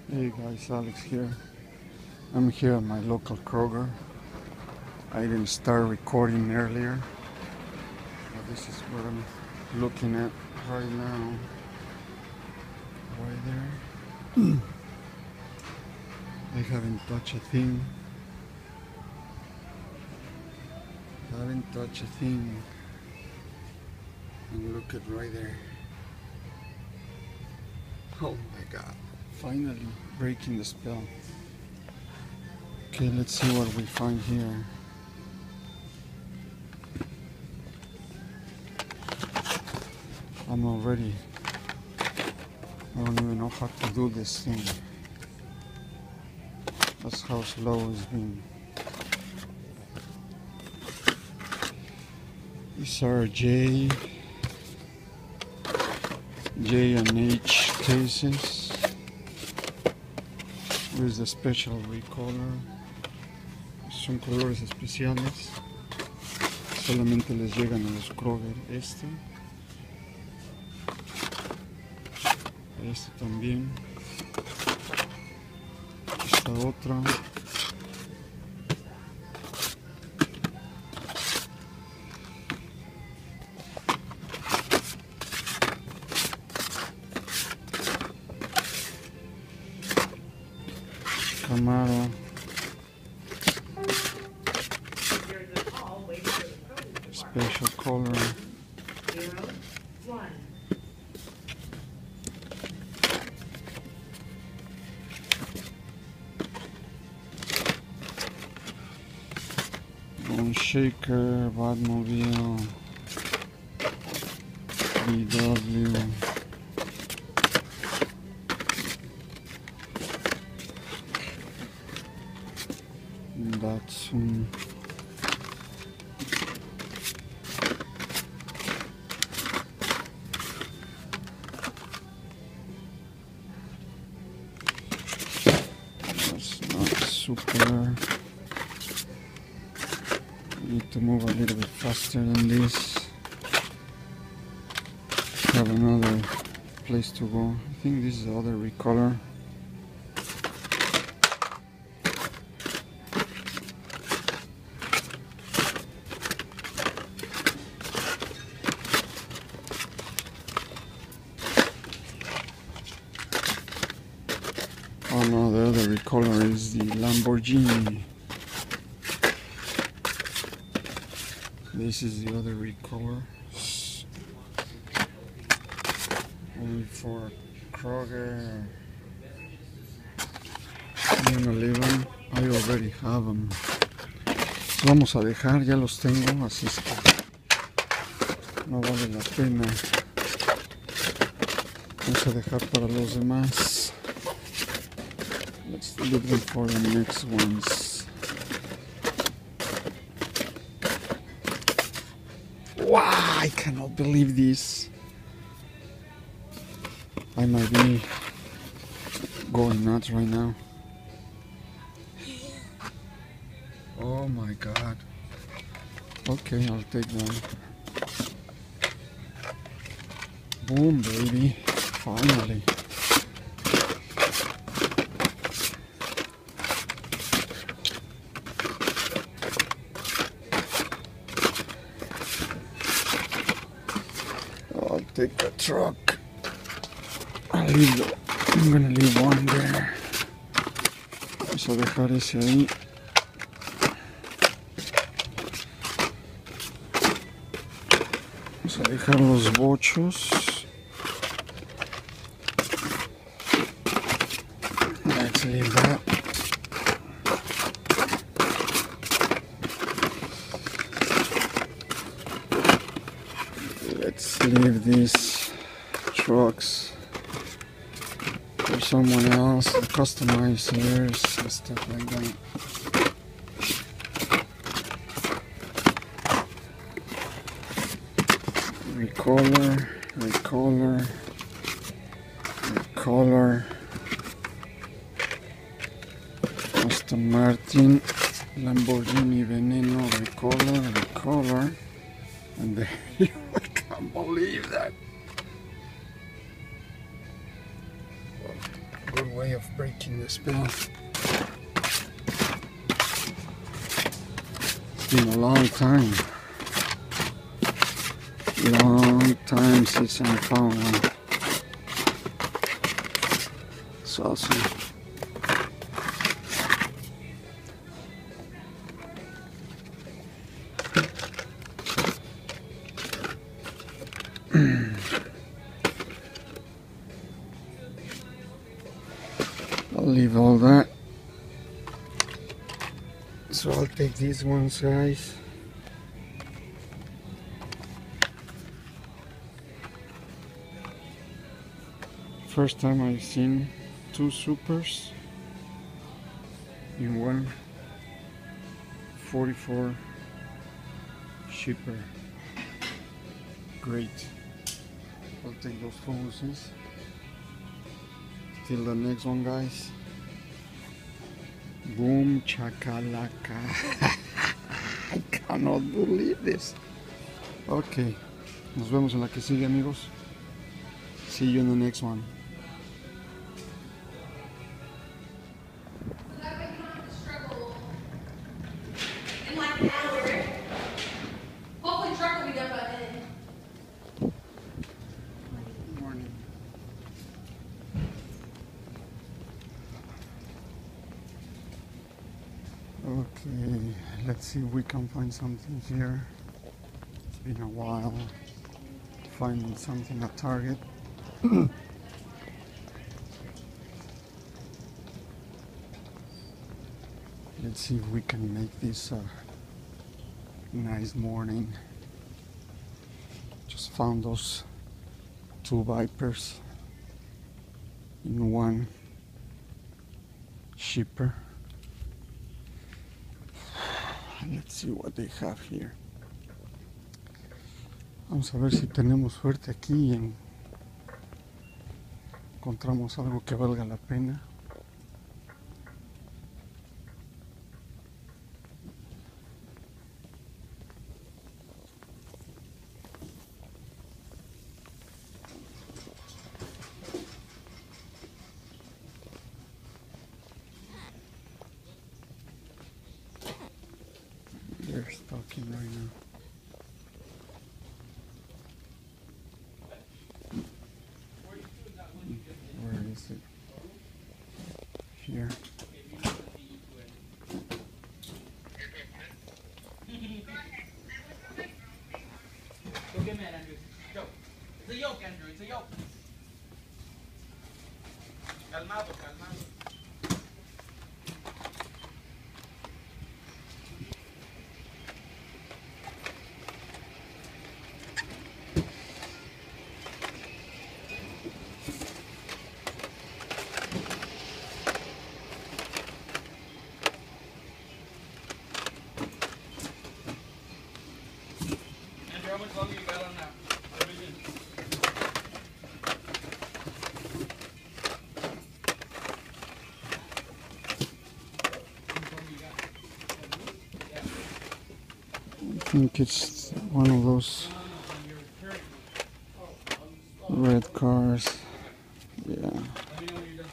Hey guys, Alex here. I'm here at my local Kroger. I didn't start recording earlier, but this is what I'm looking at right now. Right there. I haven't touched a thing. Haven't touched a thing. And look at right there. Oh my god. Finally breaking the spell. Okay, let's see what we find here. I'm already, I don't even know how to do this thing. That's how slow it's been. These are J and H cases. Here's the special recolor. Son colores especiales. Solamente les llegan a los Kroger este también. Esta otra. Camaro. Special color. Bone Shaker, Batmobile, VW, Datsun, that's not super. Need to move a little bit faster than this. Have another place to go. I think this is the other recolor. Oh no, the other recolor is the Lamborghini. This is the other recolor. Only for Kroger. 7-Eleven. I already have them. Vamos a dejar, ya los tengo, así es que no vale la pena. Vamos a dejar para los demás. Let's leave them for the next ones. Wow, I cannot believe this. I might be going nuts right now. Oh my god. Okay, I'll take that. Boom, baby. Finally. I'll take the truck. I'm gonna leave one there. Vamos a dejar ese ahí. Vamos a dejar los bochos. Let's leave that. Let's leave these trucks for someone else to customize theirs and stuff like that. Recolor, recolor, recolor. Aston Martin, Lamborghini Veneno, recolor, recolor. And there you I can't believe that. Good one. way of breaking the spell. It's been a long time. Long time since I found one. It's awesome. I'll leave all that. So I'll take these ones, guys. First time I've seen two supers in one 44 shipper. Great. I'll take those photos. Till the next one, guys. Boom chakalaka. I cannot believe this. Okay. Nos vemos en la que sigue, amigos. See you in the next one. Okay, let's see if we can find something here. It's been a while finding something at Target. Let's see if we can make this a nice morning. Just found those two Vipers in one shipper. Let's see what they have here. Vamos a ver si tenemos suerte aquí y encontramos algo que valga la pena. They're stalking right now. Where is it? Here. Go get mad, Andrew. Go. It's a yoke, Andrew. It's a yoke. Calmado, calmado. Andrew, how much longer you got on that provision? I think it's one of those red cars. Yeah. Let me know when you're done.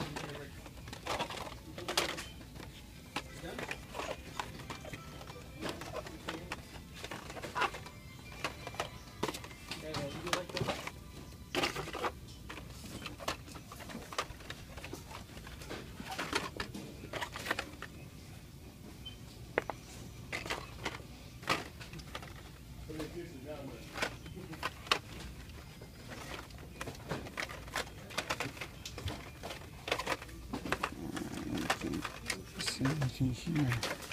See anything here.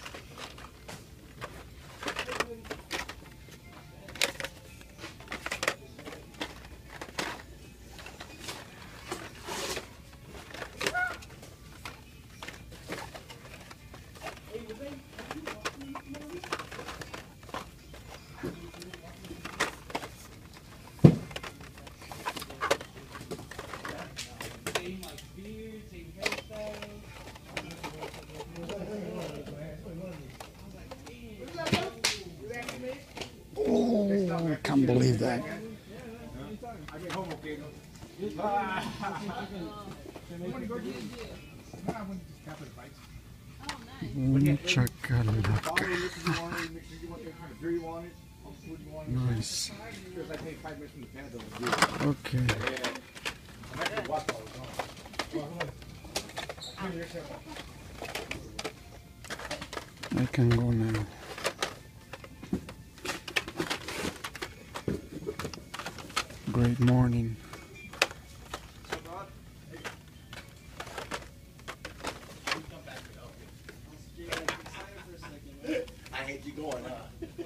Same like beard, same hairstyle. Oh, I can't believe that. Un chacalaca. Nice. Okay. I can go now. Great morning. I hate you going, huh?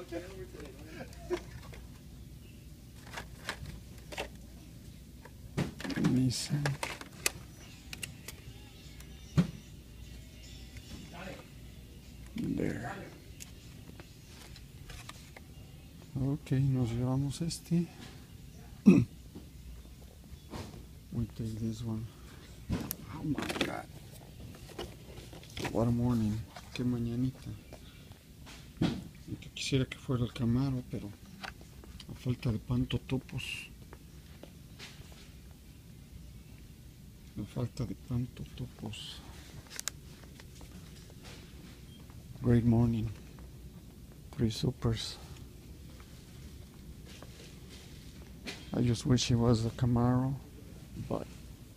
Nissan. There. Ok, nos llevamos este. We take this one. Oh my god. What a morning. Qué mañanita. Aunque quisiera que fuera el Camaro, pero a falta de pantotopos. A falta de pantotopos. Great morning. 3 supers. I just wish it was a Camaro, but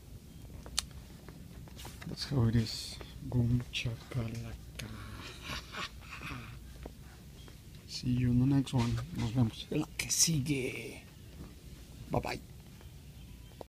that's how it is. Boom chakalaka. See you in the next one. Nos vemos en la que sigue. Bye bye.